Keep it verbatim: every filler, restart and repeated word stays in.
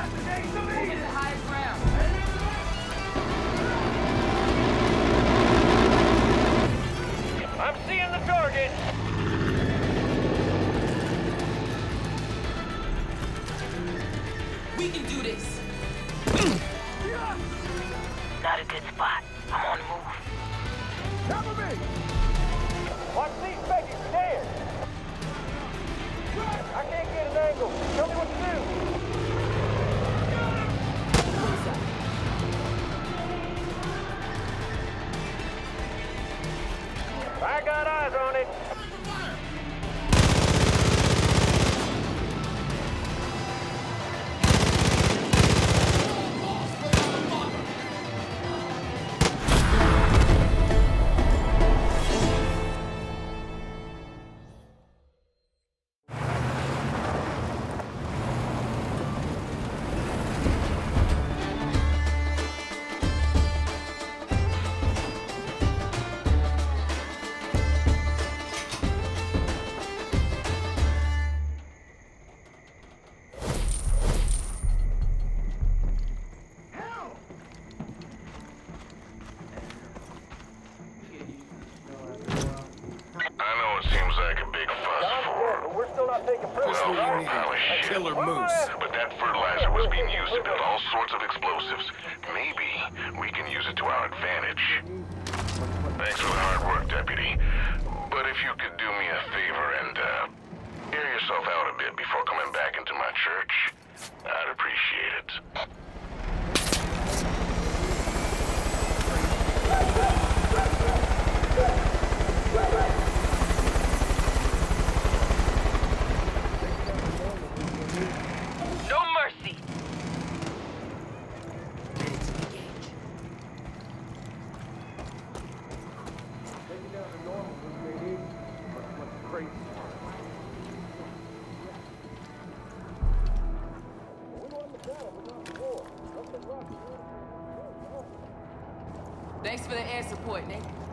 Move to the high ground. I'm seeing the target. We can do this. Not a good spot. I'm on the move. Cover me! Watch these Becky's stairs! I can't get an angle. Tell me what to do. I got eyes on it. Killer moose. But that fertilizer was being used to build all sorts of explosives. Maybe we can use it to our advantage. Thanks for the hard work, Deputy. But if you could do me a favor and, uh, air yourself out a bit before coming back into my church, I'd appreciate it. No mercy. Thanks for the air support, Nick.